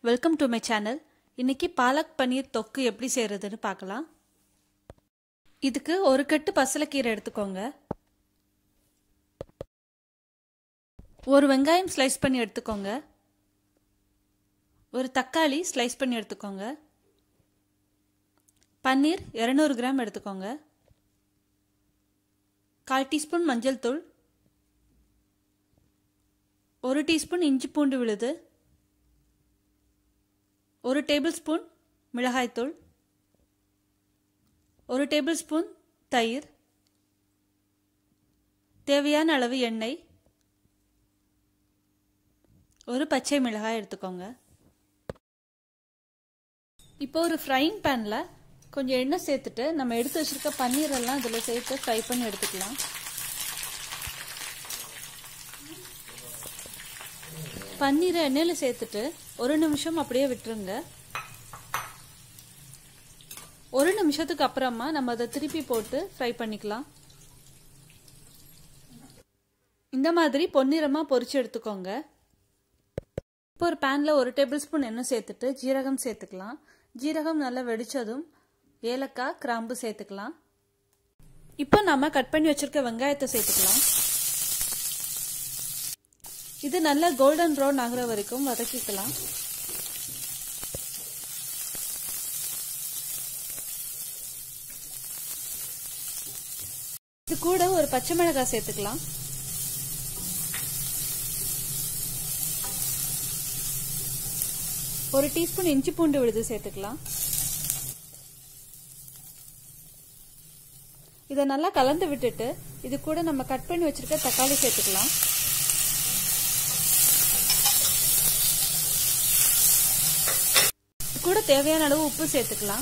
Welcome to my channel. இன்னைக்கு பாலக் பனீர் தொக்கு எப்படி செய்யறதுன்னு பார்க்கலாம். இதுக்கு ஒரு கட்டு பசலைக்கீரை எடுத்துக்கோங்க. ஒரு வெங்காயம் ஸ்லைஸ் பண்ணி எடுத்துக்கோங்க. ஒரு தக்காளி ஸ்லைஸ் பண்ணி எடுத்துக்கோங்க. பன்னீர் 200 கிராம் எடுத்துக்கோங்க. 1/4 டீஸ்பூன் மஞ்சள் தூள், 1 டீஸ்பூன் இஞ்சி பூண்டு விழுது, 1 டேபிள்ஸ்பூன் மிளகாய்த்தூள், 1 டேபிள்ஸ்பூன் தயிர், தேவையான அளவு எண்ணெய், ஒரு பச்சை மிளகாய் எடுத்துக்கோங்க. இப்போ ஒரு ஃப்ரைங் பேனில் கொஞ்சம் எண்ணெய் சேர்த்துட்டு நம்ம எடுத்து வச்சிருக்க பன்னீரெல்லாம் இதில் சேர்த்து ஃப்ரை பண்ணி எடுத்துக்கலாம். பன்னீரை எண்ணெயில் சேர்த்துட்டு 1 நிமிஷம் அப்படியே விட்டுருங்க. 1 நிமிஷத்துக்கு அப்புறமா நம்ம அதை திருப்பி போட்டு ஃப்ரை பண்ணிக்கலாம். இந்த மாதிரி பொன்னிறமாக பொரிச்சு எடுத்துக்கோங்க. இப்போ ஒரு பேனில் 1 டேபிள்ஸ்பூன் எண்ணெய் சேர்த்துட்டு ஜீரகம் சேர்த்துக்கலாம். ஜீரகம் நல்லா வெடிச்சதும் ஏலக்காய், கிராம்பு சேர்த்துக்கலாம். இப்போ நம்ம கட் பண்ணி வச்சிருக்க வெங்காயத்தை சேர்த்துக்கலாம். இது நல்லா கோல்டன் ப்ரௌன் ஆகிற வரைக்கும் வதக்கிக்கலாம். இது கூட ஒரு பச்சை மிளகாய் சேர்த்துக்கலாம். ஒரு டீஸ்பூன் இஞ்சி பூண்டு விழுது சேர்த்துக்கலாம். இதை நல்லா கலந்து விட்டுட்டு இது கூட நம்ம கட் பண்ணி வச்சிருக்க தக்காளி சேர்த்துக்கலாம். கூட தேவையான அளவு உப்பு சேர்த்துக்கலாம்.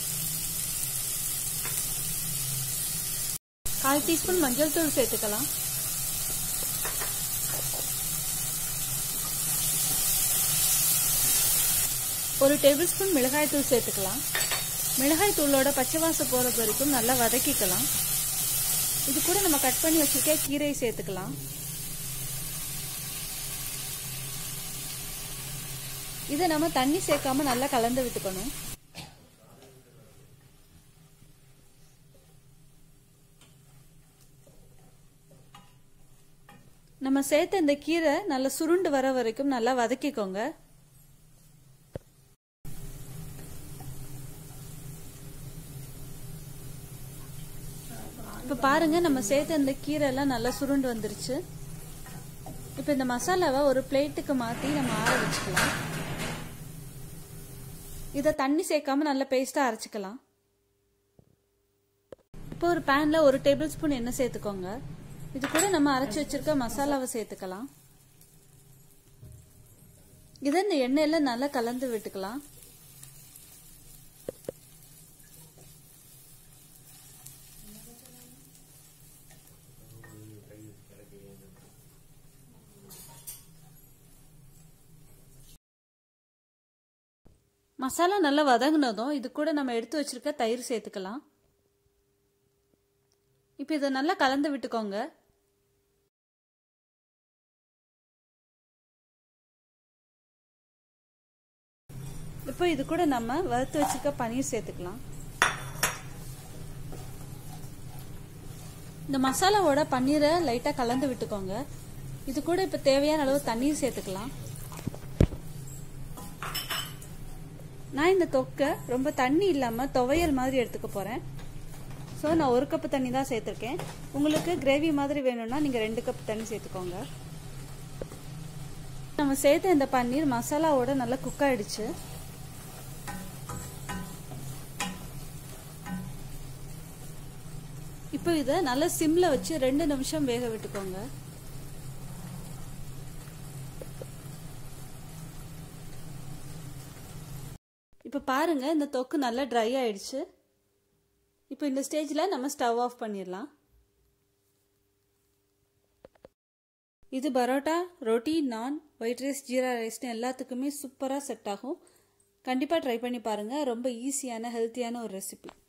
1/4 டீஸ்பூன் மஞ்சள் தூள் சேர்த்துக்கலாம். ஒரு டேபிள்ஸ்பூன் மிளகாய் தூள் சேர்த்துக்கலாம். மிளகாய் தூளோட பச்சை வாசம் போறது வரைக்கும் நல்லா வதக்கிக்கலாம். இது கூட நம்ம கட் பண்ணி வச்சிருக்க கீரையை சேர்த்துக்கலாம். இதை நம்ம தண்ணி சேர்க்காம நல்லா கலந்து விட்டுக்கணும். நம்ம சேர்த்த இந்த கீரை நல்லா சுருண்டு வர வரைக்கும் நல்லா வதக்கிக்கோங்க. இப்ப பாருங்க, நம்ம சேர்த்த இந்த கீரை எல்லாம் நல்லா சுருண்டு வந்துருச்சு. இப்ப இந்த மசாலாவை ஒரு பிளேட்டுக்கு மாத்தி நம்ம ஆற வச்சுக்கலாம். இதை தண்ணி சேர்க்காம நல்ல பேஸ்டா அரைச்சிக்கலாம். இப்போ ஒரு பேன்ல 1 டேபிள்ஸ்பூன் எண்ணெய் சேர்த்துக்கோங்க. இது கூட நம்ம அரைச்சி வச்சிருக்க மசாலாவை சேர்த்துக்கலாம். இதை இந்த எண்ணெயில நல்லா கலந்து விட்டுக்கலாம். மசாலா நல்லா வதங்கினதும் இது கூட நம்ம எடுத்து வச்சிருக்க தயிர் சேர்த்துக்கலாம். இப்போ இதை நல்லா கலந்து விட்டுக்கோங்க. இப்போ இது கூட நம்ம வறுத்து வச்சிருக்க பனீர் சேர்த்துக்கலாம். இந்த மசாலாவோட பன்னீரை லைட்டா கலந்து விட்டுக்கோங்க. இது கூட இப்போ தேவையான அளவு தண்ணீர் சேர்த்துக்கலாம். நான் இந்த தொக்கை ரொம்ப தண்ணி இல்லாமல் துவையல் மாதிரி எடுத்துக்க போகிறேன். ஸோ நான் 1 கப் தண்ணி தான் சேர்த்துருக்கேன். உங்களுக்கு கிரேவி மாதிரி வேணும்னா நீங்கள் 2 கப் தண்ணி சேர்த்துக்கோங்க. நம்ம சேர்த்த இந்த பன்னீர் மசாலாவோட நல்லா குக் ஆயிடுச்சு. இப்போ இதை நல்லா சிம்ல வச்சு 2 நிமிஷம் வேக விட்டுக்கோங்க. இப்போ பாருங்க, இந்த தொக்கு நல்லா ட்ரை ஆயிடுச்சு. இப்போ இந்த ஸ்டேஜில் நம்ம ஸ்டவ் ஆஃப் பண்ணிடலாம். இது பரோட்டா, ரோட்டி, நான், ஒயிட் ரைஸ், ஜீரா ரைஸ்னு எல்லாத்துக்குமே சூப்பராக செட் ஆகும். கண்டிப்பாக ட்ரை பண்ணி பாருங்கள். ரொம்ப ஈஸியான ஹெல்த்தியான ஒரு ரெசிபி.